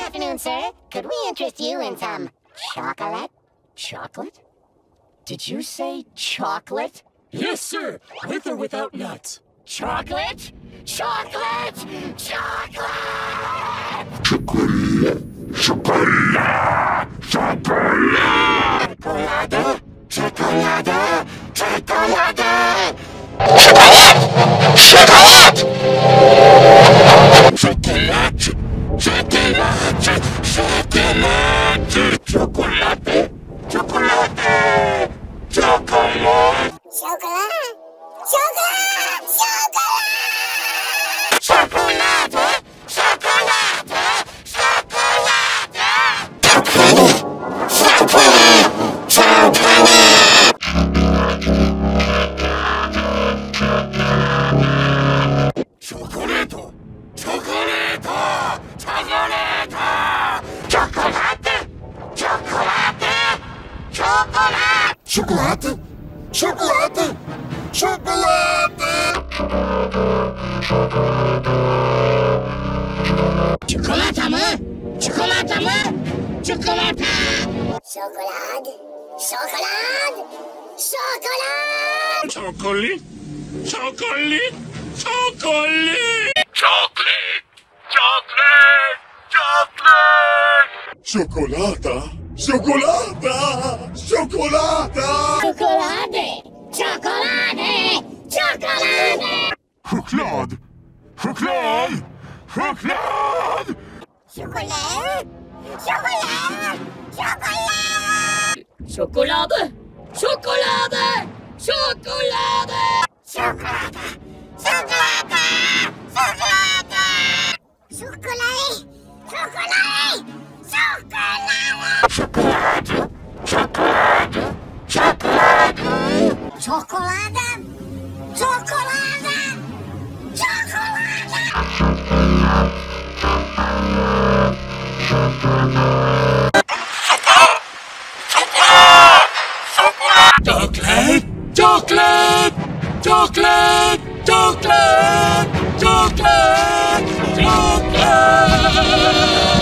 afternoon, sir. Could we interest you in some chocolate? Chocolate? Did you say chocolate? Yes, sir. With or without nuts. Chocolate? Chocolate! Chocolate! Chocolate! Chocolate! Chocolate! Chocolate! Chocolate! Chocolate! Chocolate! Chocolate! Chocolate! Chocolate! Chocolate! Chocolate! Chocolate! Chocolate? Chocolate! Chocolate! Chocolate! Chocolate! Chocolate! Chocolate! Chocolate! Chocolate! Chocolate! Chocolate! Chocolate! Chocolate! Chocolate mı? Çikolata mı? Çikolata! Şokolad! Şokolad! Şokolad! Chocolate. Chocolate. Chocolate. Chocolate! Chocolate! Chocolate! Chocolata. Chocolata. Chocolata. Chocolade! Chocolade! Chocolade! Choklad! Choklad! Choklad! Chocolade! Chocolade! Chocolade! Şokolade! Şokolade! Şokolade! Chocolade! Chocolade! Chocolade! Chocolade! Chocolade! Chocolade! Chocolate! Chocolate! Chocolade! Chocolade! Chocolade! Chocolate. Chocolate. Chocolate. Chocolate. Chocolate. Chocolate.